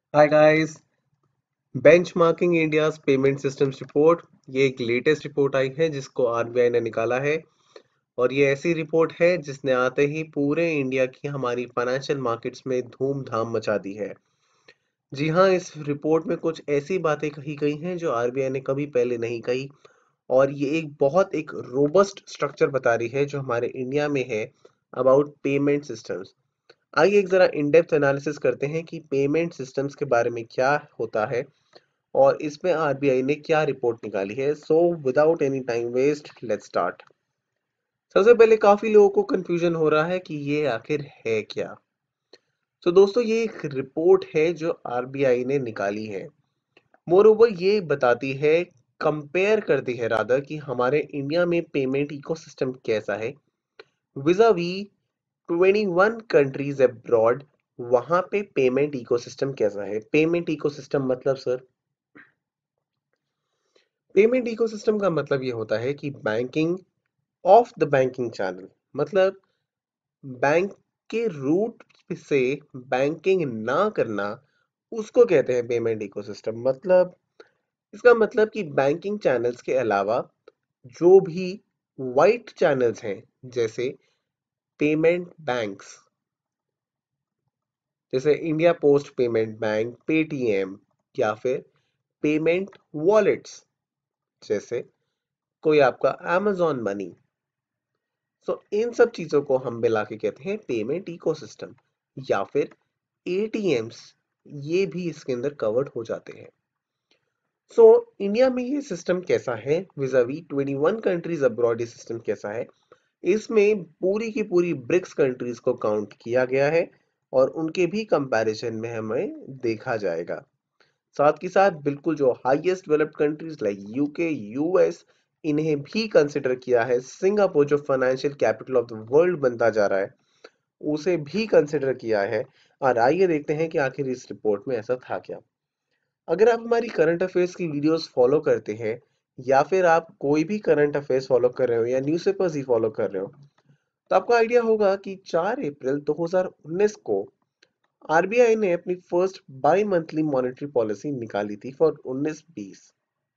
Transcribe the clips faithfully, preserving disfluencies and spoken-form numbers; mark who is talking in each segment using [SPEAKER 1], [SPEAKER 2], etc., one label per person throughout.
[SPEAKER 1] हाय guys. Benchmarking India's payment systems report, ये एक latest report आई है जिसको आरबीआई ने निकाला है। और ये ऐसी रिपोर्ट है जिसने आते ही पूरे इंडिया की हमारी फाइनेंशियल मार्केट्स में धूम धाम मचा दी है। जी हाँ, इस रिपोर्ट में कुछ ऐसी बातें कही गई हैं जो आरबीआई ने कभी पहले नहीं कही। और ये एक बहुत एक रोबस्ट स्ट्रक्चर बता रही है जो हमारे इंडिया में है अबाउट पेमेंट सिस्टम्स। आइए एक जरा इन डेप्थ एनालिसिस करते हैं कि पेमेंट सिस्टम्स के बारे में क्या होता है और इसमें आरबीआई ने क्या रिपोर्ट निकाली है। So without any time waste, let's start. सबसे पहले काफी लोगों को कंफ्यूजन हो रहा है कि ये आखिर है क्या। तो दोस्तों, ये एक रिपोर्ट है जो आरबीआई ने निकाली है। मोर ओवर ये बताती है, कंपेयर करती है रादर, कि हमारे इंडिया में पेमेंट इकोसिस्टम कैसा है vis a vis twenty one countries abroad. वहां पे पेमेंट इकोसिस्टम कैसा है। पेमेंट इकोसिस्टम मतलब सर, पेमेंट इकोसिस्टम का मतलब ये होता है कि banking off the banking channel, मतलब बैंक के रूट से बैंकिंग ना करना, उसको कहते हैं पेमेंट इकोसिस्टम। मतलब इसका मतलब कि बैंकिंग चैनल्स के अलावा जो भी वाइट चैनल्स हैं, जैसे पेमेंट बैंक्स, जैसे India post payment bank, Paytm, या फिर पेमेंट वॉलेट्स, जैसे कोई आपका amazon मनी। सो इन सब चीजों को हम मिला के कहते हैं पेमेंट इकोसिस्टम, या फिर एटीएम्स। ये भी इसके अंदर कवर्ड हो जाते हैं। सो इंडिया में ये सिस्टम कैसा है vis a vis twenty one countries abroad, ये सिस्टम कैसा है। इसमें पूरी की पूरी ब्रिक्स कंट्रीज को काउंट किया गया है और उनके भी कंपैरिजन में हमें देखा जाएगा। साथ ही साथ बिल्कुल जो highest developed countries like UK, US, इन्हें भी कंसिडर किया है। सिंगापुर जो financial capital of the world बनता जा रहा है, उसे भी कंसिडर किया है। और आइए देखते हैं कि आखिर इस रिपोर्ट में ऐसा था क्या। अगर आप हमारी करंट अफेयर्स की वीडियोस फॉलो करते हैं, या फिर आप कोई भी करंट अफेयर्स फॉलो कर रहे हो या न्यूज़पेपर्स ही फॉलो कर रहे हो, तो आपको आइडिया होगा कि चार अप्रैल दो हज़ार उन्नीस को आरबीआई ने अपनी first bi monthly monetary policy निकाली थी फॉर उन्नीस बीस।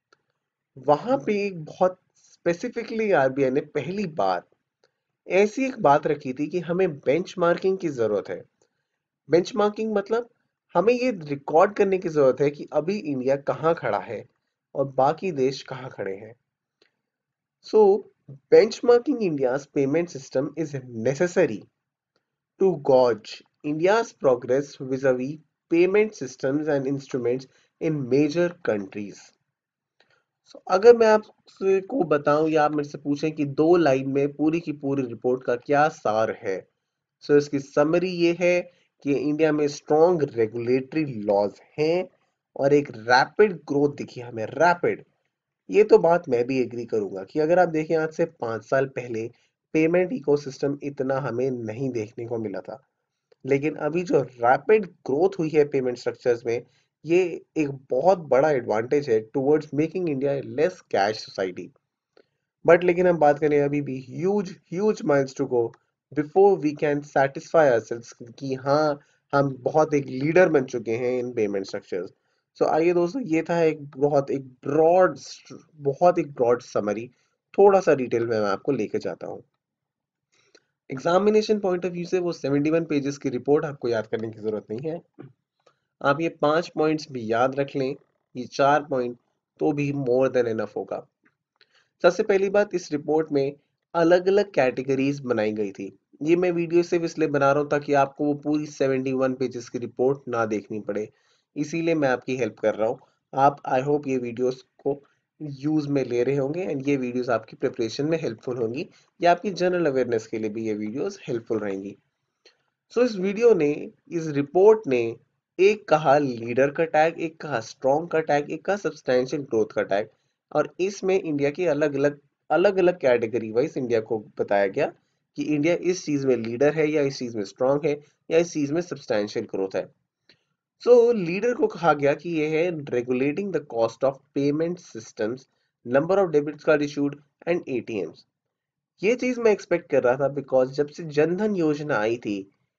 [SPEAKER 1] वहां पे एक बहुत स्पेसिफिकली आरबीआई ने पहली बार ऐसी एक बात रखी थी कि हमें बेंचमार्किंग की जरूरत है। बेंचमार्किंग मतलब हमें ये रिकॉर्ड करने की जरूरत है कि अभी इंडिया कहाँ खड़ा है और बाकी देश कहाँ खड़े हैं। So benchmarking India's payment system is necessary to gauge India's progress vis-a-vis payment systems and instruments in major countries. So, अगर मैं आपसे को बताऊं या आप मेरे से पूछें कि दो लाइन में पूरी की पूरी रिपोर्ट का क्या सार है, सो इसकी समरी ये है कि इंडिया में स्ट्रॉन्ग रेगुलेटरी लॉज हैं और एक रैपिड ग्रोथ दिखी हमें, रैपिड। ये तो बात मैं भी एग्री करूंगा कि अगर आप देखें आज से पांच साल पहले पेमेंट इकोसिस्टम इतना हमें नहीं देखने को मिला था। लेकिन अभी जो रैपिड ग्रोथ हुई है पेमेंट स्ट्रक्चर्स में, ये एक बहुत बड़ा एडवांटेज है towards making India less cash society. But लेकिन हम बात करें, अभी भी huge huge miles to go before we can satisfy ourselves कि हाँ, हम बहुत एक लीडर बन चुके हैं इन पेमेंट स्ट्रक्चर्स। सो आइए दोस्तों, ये था एक बहुत एक ब्रॉड बहुत एक ब्रॉड समरी। थोड़ा सा डिटेल में मैं आपको लेके जाता हूँ। एग्जामिनेशन पॉइंट ऑफ व्यू से वो सेवेंटी वन पेजेस की रिपोर्ट आपको याद करने की जरूरत नहीं है। आप ये पांच पॉइंट्स भी याद रख लें, ये चार पॉइंट तो भी मोर देन इनफ होगा। सबसे पहली बात, इस रिपोर्ट में अलग अलग कैटेगरीज बनाई गई थी। ये मैं वीडियो सिर्फ इसलिए बना रहा हूँ ताकि आपको वो पूरी सेवेंटी वन पेजेस की रिपोर्ट ना देखनी पड़े, इसीलिए मैं आपकी हेल्प कर रहा हूँ। आप आई होप ये वीडियोस को यूज में ले रहे होंगे एंड ये वीडियोस आपकी प्रिपरेशन में हेल्पफुल होंगी, या आपकी जनरल अवेयरनेस के लिए भी ये वीडियोस हेल्पफुल रहेंगी। सो so, इस वीडियो ने, इस रिपोर्ट ने एक कहा लीडर का टैग, एक कहा स्ट्रॉन्ग का टैग, एक कहा सब्सटैंशियल ग्रोथ का टैग। और इसमें इंडिया की अलग अलग अलग अलग कैटेगरी वाइज इंडिया को बताया गया कि इंडिया इस चीज में लीडर है, या इस चीज में स्ट्रॉन्ग है, या इस चीज में सब्सटैंशियल ग्रोथ है। सो so, लीडर को कहा गया कि यह है regulating the cost of payment systems, number of debit card issued and ATMs. ये चीज मैं एक्सपेक्ट कर रहा था, बिकॉज जब से जनधन योजना आई थी,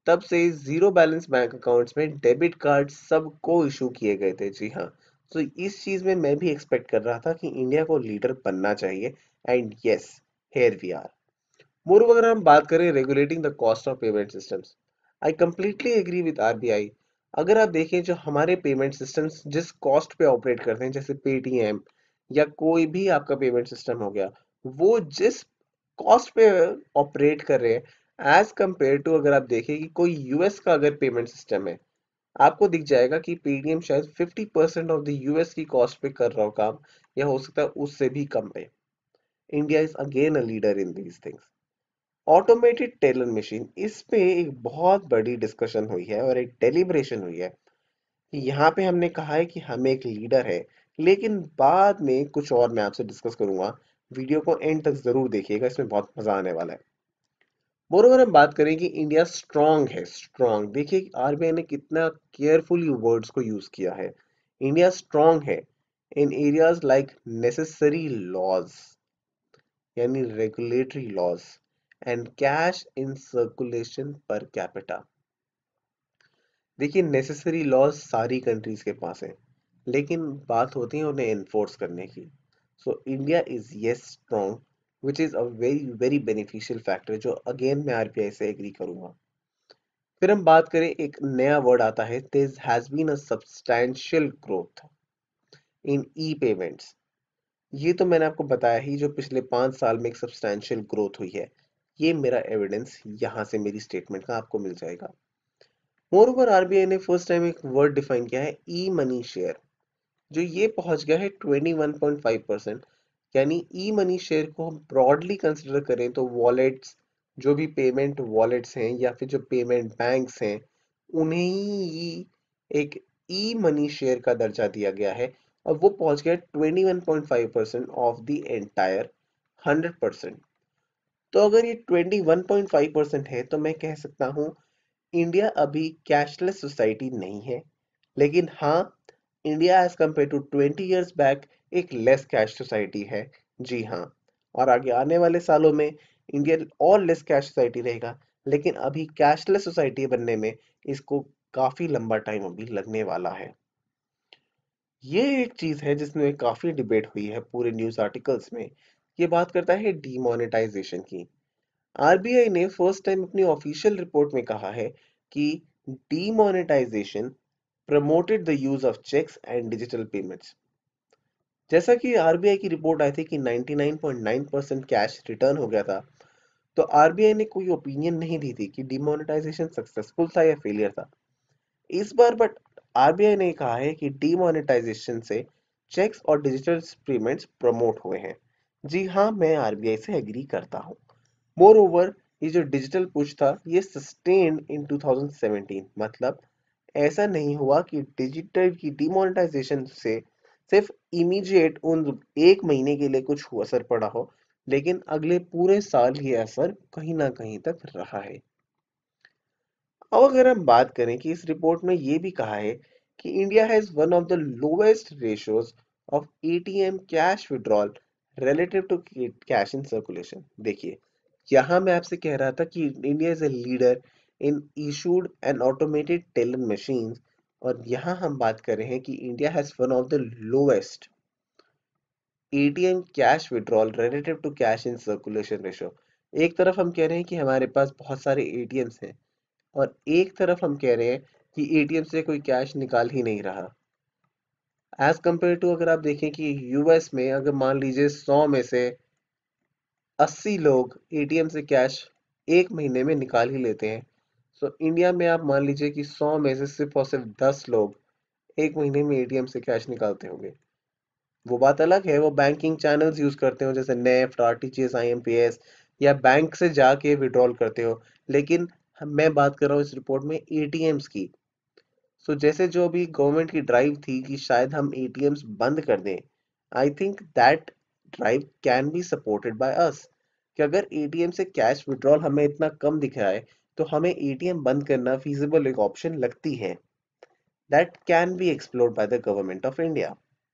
[SPEAKER 1] तब से जीरो बैलेंस बैंक अकाउंट्स में डेबिट कार्ड सबको इशू किए गए थे। जी हाँ, तो इस चीज में मैं भी एक्सपेक्ट कर रहा था कि इंडिया को लीडर बनना चाहिए। And yes, here we are. Moreover, अगर हम बात करें regulating the cost of payment systems, I completely agree with RBI. अगर आप देखें जो हमारे पेमेंट सिस्टम्स जिस कॉस्ट पे ऑपरेट करते हैं, जैसे पेटीएम या कोई भी आपका पेमेंट सिस्टम हो गया, वो जिस कॉस्ट पे ऑपरेट कर रहे हैं एज कंपेयर टू, अगर आप देखें कि कोई यूएस का अगर पेमेंट सिस्टम है, आपको दिख जाएगा कि पेटीएम शायद fifty percent of the US की कॉस्ट पे कर रहा हो काम, या हो सकता है उससे भी कम पे। India is again a leader in these things. Automated teller machine, इस पे एक बहुत बड़ी डिस्कशन हुई है और एक डेलिब्रेशन हुई है कि यहाँ पे हमने कहा है कि हम एक लीडर है, लेकिन बाद में कुछ और मैं आपसे डिस्कस करूंगा। वीडियो को एंड तक जरूर देखिएगा, इसमें बहुत मजा आने वाला है। मोरोवर हम बात करें कि इंडिया स्ट्रांग है। स्ट्रांग देखिए आरबीआई ने कितना केयरफुली वर्ड्स को यूज किया है। इंडिया स्ट्रांग है in areas like necessary laws, यानी regulatory laws, and cash in circulation per capita. देखिए नेसेसरी लॉज सारी कंट्रीज के पास है, लेकिन बात होती है उन्हें एनफोर्स करने की। So India is yes strong, which is a very very beneficial factor, जो अगेन मैं आरबीआई से एग्री करूंगा। फिर हम बात करें, एक नया वर्ड आता है, there has been a substantial growth in e payments. ये तो मैंने आपको बताया ही, जो पिछले पांच साल में एक सब्सटैंशियल ग्रोथ हुई है। ये मेरा एविडेंस यहाँ से मेरी स्टेटमेंट का आपको मिल जाएगा। मोreover, आरबीआई ने फर्स्ट टाइम एक वर्ड डिफाइन किया है, ई मनी शेयर, जो ये पहुंच गया है twenty one point five percent. यानी ई मनी शेयर को हम ब्रॉडली कंसिडर करें तो वॉलेट्स, जो भी पेमेंट वॉलेट्स हैं या फिर जो पेमेंट बैंक्स हैं, उन्हें ही एक ई मनी शेयर का दर्जा दिया गया है, और वो पहुंच गया twenty one point five percent of the entire hundred percent. तो अगर ये twenty one point five percent है, तो मैं कह सकता हूँ इंडिया अभी कैशलेस सोसाइटी नहीं है, लेकिन हाँ, India as compared to twenty years back एक लेस कैश सोसाइटी है। जी हाँ, और आगे आने वाले सालों में इंडिया और लेस कैश सोसाइटी रहेगा, लेकिन अभी कैशलेस सोसाइटी बनने में इसको काफी लंबा टाइम अभी लगने वाला है। ये एक चीज है जिसमें काफी डिबेट हुई है पूरे न्यूज आर्टिकल्स में। ये बात करता है डीमोनेटाइजेशन की। आरबीआई ने फर्स्ट टाइम अपनी ऑफिशियल रिपोर्ट में कहा है कि demonetisation promoted the use of cheques and digital payments. जैसा कि आरबीआई की रिपोर्ट आई थी कि ninety nine point nine percent cash return हो गया था, तो आरबीआई ने कोई ओपिनियन नहीं दी थी कि डिमोनेटाइजेशन सक्सेसफुल था या फेलियर था। इस बार बट आरबीआई ने कहा है कि डीमोनेटाइजेशन से चेक्स और डिजिटल पेमेंट्स प्रमोट हुए हैं। जी हाँ, मैं आरबीआई से एग्री करता हूँ। मोर ओवर, ये जो डिजिटल पुश था ये sustained in two thousand seventeen, मतलब ऐसा नहीं हुआ कि डिजिटल की डिमोनेटाइजेशन से सिर्फ इमीडिएट उन एक महीने के लिए कुछ असर पड़ा हो, लेकिन अगले पूरे साल ये असर कहीं ना कहीं तक रहा है। अब अगर हम बात करें कि इस रिपोर्ट में ये भी कहा है कि India has one of the lowest ratios of ATM cash withdrawal relative to cash in circulation. देखिए, यहाँ मैं आपसे कह रहा था कि India is a leader in issued and automated teller machines, और यहाँ हम बात कर रहे हैं कि India has one of the lowest ATM cash withdrawal relative to cash in circulation ratio. एक तरफ हम कह रहे हैं कि हमारे पास बहुत सारे एटीएम्स हैं, और एक तरफ हम कह रहे हैं कि एटीएम से कोई कैश निकाल ही नहीं रहा। एज कंपेयर टू, अगर आप देखें कि यूएस में अगर मान लीजिए सौ में से अस्सी लोग एटीएम से कैश एक महीने में निकाल ही लेते हैं, सो इंडिया में आप मान लीजिए कि सौ में से सिर्फ और सिर्फ दस लोग एक महीने में एटीएम से कैश निकालते होंगे। वो बात अलग है, वो बैंकिंग चैनल्स यूज करते हो जैसे नेफ्ट, आरटीजीएस, आईएमपीएस, या बैंक से जाके विड्रॉल करते हो, लेकिन हम- मैं बात कर रहा हूँ इस रिपोर्ट में एटीएम्स की। सो so, जैसे जो अभी गवर्नमेंट की ड्राइव थी कि शायद हम एटीएम्स बंद कर दें, I think that drive can be supported by us, कि अगर एटीएम से कैश विड्रॉल हमें इतना कम दिख रहा है, तो हमें एटीएम बंद करना फीजिबल एक ऑप्शन लगती है। That can be explored by the government of India.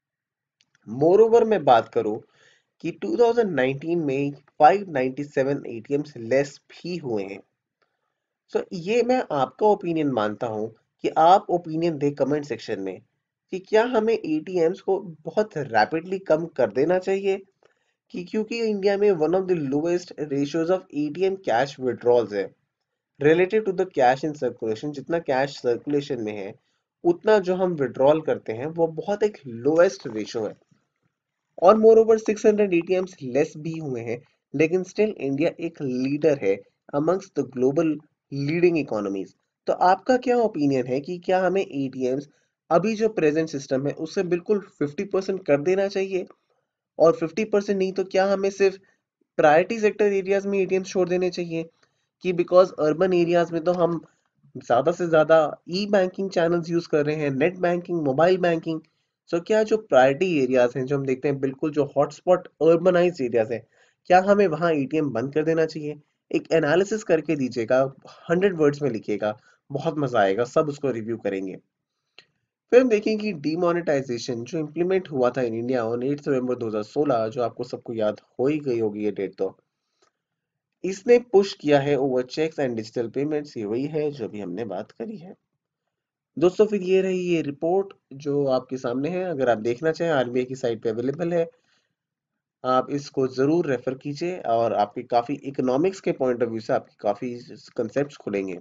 [SPEAKER 1] Moreover मैं बात करूं कि ट्वेंटी नाइंटीन में five ninety seven ATMs less भी हुए हैं। सो ये मैं आपका ओपिनियन मानता हूँ कि आप ओपिनियन दें कमेंट सेक्शन में कि क्या हमें एटीएम्स को बहुत रैपिडली कम कर देना चाहिए, कि क्योंकि इंडिया में one of the lowest ratios of ATM cash withdrawals है related to the cash in circulation. जितना कैश सर्कुलेशन में है उतना जो हम विड्रॉल करते हैं वो बहुत एक लोएस्ट रेशियो है। और moreover six hundred ATMs less भी हुए हैं, लेकिन स्टिल इंडिया एक लीडर है amongst the global leading economies. तो आपका क्या ओपिनियन है कि क्या हमें एटीएम्स अभी जो प्रेजेंट सिस्टम है उससे बिल्कुल फिफ्टी परसेंट कर देना चाहिए, और फिफ्टी परसेंट नहीं तो क्या हमें सिर्फ प्रायोरिटी सेक्टर एरियाज में एटीएम्स छोड़ देने चाहिए, कि बिकॉज अर्बन एरियाज में तो हम ज्यादा से ज्यादा ई बैंकिंग चैनल्स यूज कर रहे हैं, net banking, mobile banking. So क्या जो प्रायोरिटी एरियाज हैं जो हम देखते हैं बिल्कुल जो हॉटस्पॉट अर्बनाइज्ड एरियाज हैं, क्या हमें वहां एटीएम बंद कर देना चाहिए? एक एनालिसिस करके दीजिएगा, हंड्रेड वर्ड्स में लिखिएगा, बहुत मजा आएगा, सब उसको रिव्यू करेंगे। फिर हम देखें कि डीमोनेटाइजेशन जो इम्प्लीमेंट हुआ था in India on eight November दो हज़ार सोलह, जो आपको सबको याद हो ही गई होगी ये डेट, तो इसने पुश किया है over cheques and digital payments. ये वही है जो भी हमने बात करी है दोस्तों। फिर ये रही ये रिपोर्ट जो आपके सामने है, अगर आप देखना चाहें आरबीआई की साइट पे अवेलेबल है, आप इसको जरूर रेफर कीजिए और आपके काफी इकोनॉमिक्स के पॉइंट ऑफ व्यू से आपकी काफी कंसेप्ट्स खुलेंगे।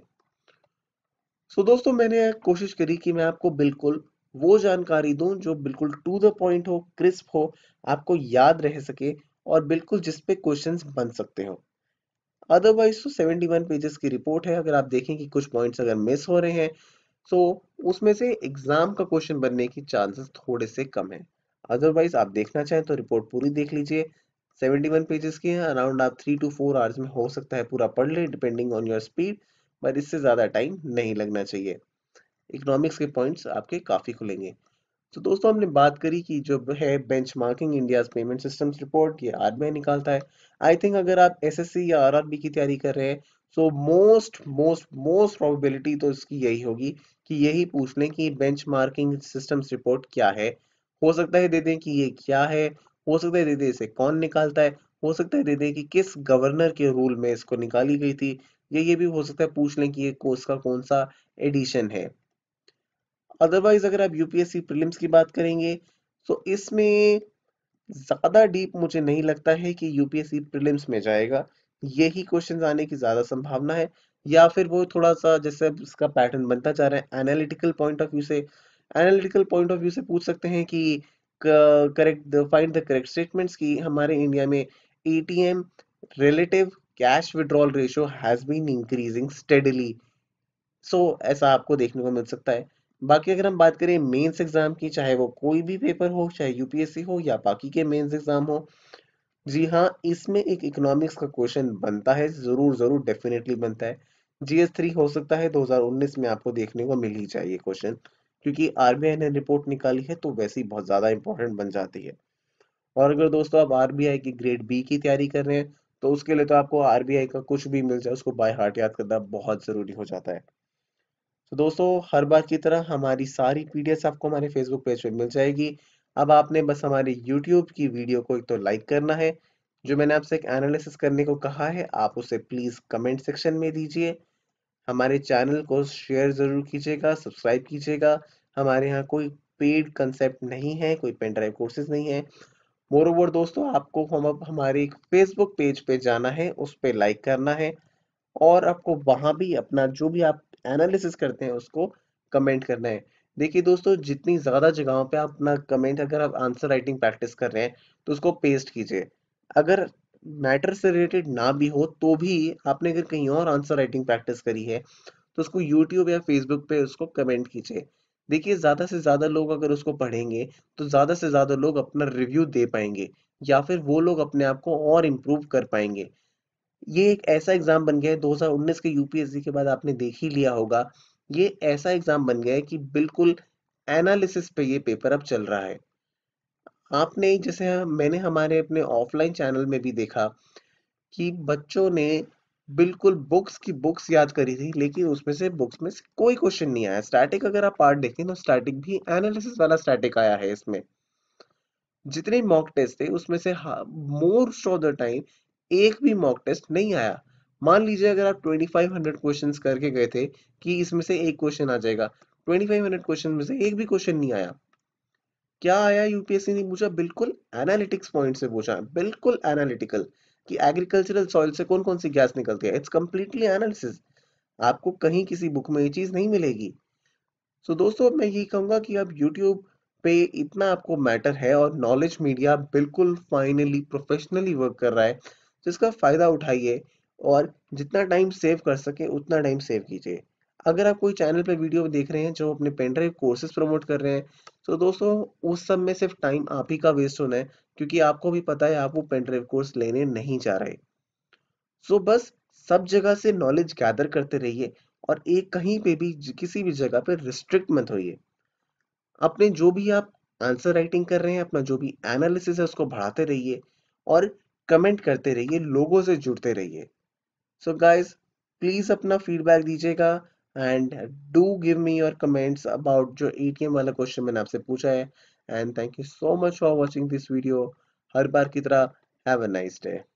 [SPEAKER 1] सो so, दोस्तों मैंने कोशिश करी कि मैं आपको बिल्कुल वो जानकारी दूं जो बिल्कुल टू द पॉइंट हो, क्रिस्प हो, आपको याद रह सके, और बिल्कुल जिस पे क्वेश्चंस बन सकते हो। अदरवाइज तो सेवेंटी वन पेजेस की रिपोर्ट है, अगर आप देखें कि कुछ पॉइंट्स अगर मिस हो रहे हैं तो उसमें से एग्जाम का क्वेश्चन बनने की चांसेस थोड़े से कम है। अदरवाइज आप देखना चाहें तो रिपोर्ट पूरी देख लीजिए, सेवेंटी वन पेजेस की है, अराउंड आप थ्री टू फोर आवर्स में हो सकता है पूरा पढ़ ले, डिपेंडिंग ऑन योर स्पीड, पर इससे ज्यादा टाइम नहीं लगना चाहिए। इकोनॉमिक्स के पॉइंट्स आपके काफी खुलेंगे। तो दोस्तों हमने बात करी कि जो है benchmarking India's payment systems report, ये आरबीआई निकालता है। आई थिंक अगर आप एसएससी या आरआरबी की तैयारी कर रहे हैं, so most most most probability तो इसकी यही होगी कि यही पूछ लें कि बेंचमार्किंग सिस्टम्स रिपोर्ट क्या है। हो सकता है दे दें कि ये क्या है, हो सकता है दे दें इसे कौन निकालता है, हो सकता है दे दें कि किस गवर्नर के रूल में इसको निकाली गई थी, या ये भी हो सकता है पूछ लें कि ये कोर्स का कौन सा एडिशन है। अदरवाइज अगर आप यूपीएससी प्रीलिम्स की बात करेंगे तो इसमें ज्यादा डीप मुझे नहीं लगता है कि यूपीएससी प्रीलिम्स में जाएगा। यही क्वेश्चंस आने की ज्यादा संभावना है, या फिर वो थोड़ा सा जैसे अब इसका पैटर्न बनता जा रहा है एनालिटिकल पॉइंट ऑफ व्यू से, एनालिटिकल पॉइंट ऑफ व्यू से पूछ सकते हैं कि correct find the correct statements की हमारे इंडिया में ATM relative cash withdrawal ratio has been increasing steadily. So ऐसा आपको देखने को मिल सकता है। बाकी अगर हम बात करें मेंस एग्जाम की, चाहे वो कोई भी पेपर हो, चाहे यूपीएससी हो या बाकी के मेंस एग्जाम हो, जी हाँ, इसमें एक इकोनॉमिक्स का क्वेश्चन बनता है, जरूर जरूर डेफिनेटली बनता है। जीएस थ्री हो सकता है दो हज़ार उन्नीस में आपको देखने को मिल ही जाए ये क्वेश्चन, क्योंकि आरबीआई ने रिपोर्ट निकाली है तो वैसे ही बहुत ज्यादा इंपॉर्टेंट बन जाती है। और अगर दोस्तों आप आरबीआई की ग्रेड बी की तैयारी कर रहे हैं तो उसके लिए तो आपको आरबीआई का कुछ भी मिल जाए उसको बाय हार्ट याद करना बहुत जरूरी हो जाता है। तो दोस्तों हर बार की तरह हमारी सारी पीडीएफ आपको हमारे फेसबुक पेज पे मिल जाएगी। अब आपने बस हमारे यूट्यूब की वीडियो को एक तो लाइक करना है, जो मैंने आपसे एक एनालिसिस करने को कहा है आप उसे प्लीज कमेंट सेक्शन में दीजिए। हमारे चैनल को शेयर जरूर कीजिएगा, सब्सक्राइब कीजिएगा। हमारे यहाँ कोई पेड कंसेप्ट नहीं है, कोई पेन ड्राइव कोर्सेज नहीं है। मोर ओवर दोस्तों आपको हम अब हमारे फेसबुक पेज पे जाना है, उस पे लाइक करना है, और आपको वहां भी अपना जो भी आप एनालिसिस करते हैं उसको कमेंट करना है। देखिए दोस्तों जितनी ज्यादा जगहों पे आप अपना कमेंट, अगर आप आंसर राइटिंग प्रैक्टिस कर रहे हैं तो उसको पेस्ट कीजिए। अगर मैटर से रिलेटेड ना भी हो तो भी आपने अगर कहीं और आंसर राइटिंग प्रैक्टिस करी है तो उसको यूट्यूब या फेसबुक पे उसको कमेंट कीजिए। देखिए ज्यादा से ज्यादा लोग अगर उसको पढ़ेंगे तो ज्यादा से ज्यादा लोग अपना रिव्यू दे पाएंगे, या फिर वो लोग अपने आप को और इम्प्रूव कर पाएंगे। ये एक ऐसा एग्जाम बन गया है, दो हज़ार उन्नीस के यूपीएससी के बाद आपने देख ही लिया होगा, ये ऐसा एग्जाम बन गया है कि बिल्कुल एनालिसिस पे ये पेपर अब चल रहा है। आपने जैसे मैंने हमारे अपने ऑफलाइन चैनल में भी देखा कि बच्चों ने बिल्कुल बुक्स की बुक्स याद करी थी, लेकिन उसमें से बुक्स में से कोई क्वेश्चन नहीं आया। स्टैटिक अगर आप पार्ट देखें तो स्टैटिक भी एनालिसिस वाला स्टैटिक आया है इसमें। जितने मॉक टेस्ट थे उसमें से मोस्ट ऑफ द टाइम एक भी मॉक टेस्ट नहीं आया। मान लीजिए अगर आप ट्वेंटी फाइव हंड्रेड क्वेश्चंस करके गए थे कि इसमें से एक क्वेश्चन आ जाएगा, ट्वेंटी फाइव हंड्रेड क्वेश्चन में से एक भी क्वेश्चन नहीं आया, क्या आया यूपीएससी ने पूछा, बिल्कुल एनालिटिक्स पॉइंट से पूछा, बिल्कुल एनालिटिकल, कि एग्रीकल्चरल सॉइल से कौन कौन सी गैस निकलती है। It's completely analysis. आपको कहीं किसी बुक में ये चीज नहीं मिलेगी। सो so, दोस्तों मैं यही कहूंगा कि अब यूट्यूब पे इतना आपको मैटर है और नॉलेज मीडिया बिल्कुल फाइनली प्रोफेशनली वर्क कर रहा है, जिसका फायदा उठाइए और जितना टाइम सेव कर सके उतना टाइम सेव कीजिए। अगर आप कोई चैनल पे वीडियो देख रहे हैं जो अपने पेनड्राइव कोर्सेज प्रमोट कर रहे हैं, तो दोस्तों उस सब में सिर्फ टाइम आप ही का वेस्ट होना है, क्योंकि आपको भी पता है आप वो पेनड्राइव कोर्स लेने नहीं जा रहे। सो बस सब जगह से नॉलेज गैदर करते रहिए और एक कहीं पे भी ज- किसी भी जगह पे रिस्ट्रिक्ट मत होइए। अपने जो भी आप आंसर राइटिंग कर रहे हैं, अपना जो भी एनालिसिस है उसको बढ़ाते रहिए और कमेंट करते रहिए, लोगों से जुड़ते रहिए। सो गाइस, प्लीज अपना फीडबैक दीजिएगा and do give me your comments about जो एटीएम वाला क्वेश्चन मैंने आपसे पूछा है। And thank you so much for watching this video. हर बार की तरह हैव अ नाइस डे।